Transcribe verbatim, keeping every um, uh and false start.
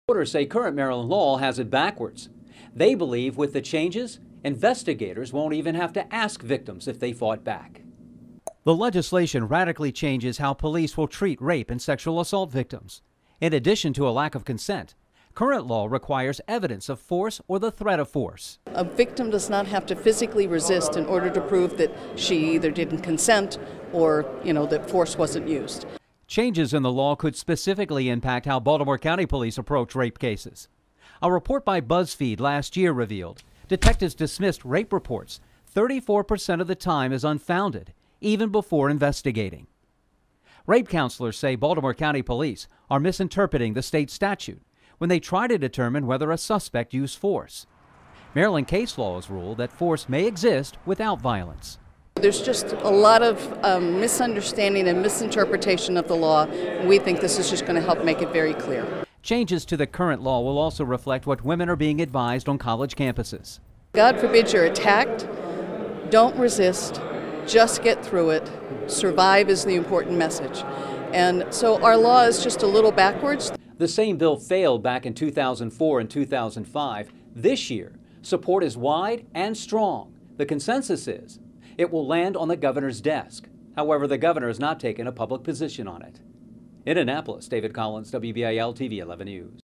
Reporters say current Maryland law has it backwards. They believe with the changes, investigators won't even have to ask victims if they fought back. The legislation radically changes how police will treat rape and sexual assault victims. In addition to a lack of consent, current law requires evidence of force or the threat of force. A victim does not have to physically resist in order to prove that she either didn't consent or, you know, that force wasn't used. Changes in the law could specifically impact how Baltimore County police approach rape cases. A report by BuzzFeed last year revealed detectives dismissed rape reports thirty-four percent of the time as unfounded, even before investigating. Rape counselors say Baltimore County police are misinterpreting the state statute when they try to determine whether a suspect used force. Maryland case law has ruled that force may exist without violence. There's just a lot of um, misunderstanding and misinterpretation of the law. We think this is just going to help make it very clear. Changes to the current law will also reflect what women are being advised on college campuses. God forbid you're attacked. Don't resist. Just get through it. Survive is the important message. And so our law is just a little backwards. The same bill failed back in two thousand four and two thousand five. This year, support is wide and strong. The consensus is it will land on the governor's desk. However, the governor has not taken a public position on it. In Annapolis, David Collins, W B A L T V eleven News.